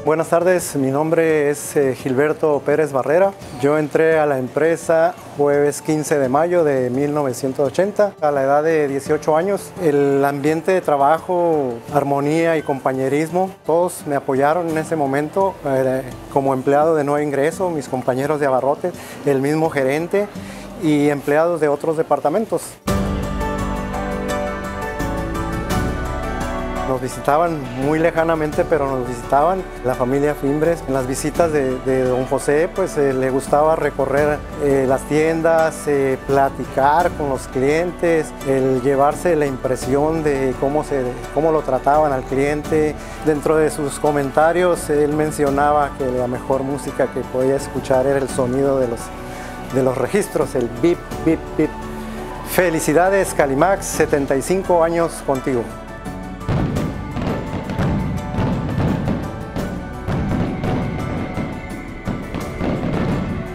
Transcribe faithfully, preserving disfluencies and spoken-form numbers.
Buenas tardes, mi nombre es eh, Gilberto Pérez Barrera. Yo entré a la empresa jueves quince de mayo de mil novecientos ochenta, a la edad de dieciocho años. El ambiente de trabajo, armonía y compañerismo, todos me apoyaron en ese momento eh, como empleado de nuevo ingreso, mis compañeros de abarrotes, el mismo gerente y empleados de otros departamentos. Nos visitaban muy lejanamente, pero nos visitaban la familia Fimbres. En las visitas de, de don José, pues eh, le gustaba recorrer eh, las tiendas, eh, platicar con los clientes, el llevarse la impresión de cómo, se, cómo lo trataban al cliente. Dentro de sus comentarios, él mencionaba que la mejor música que podía escuchar era el sonido de los, de los registros, el bip, bip, bip. Felicidades, Calimax, setenta y cinco años contigo.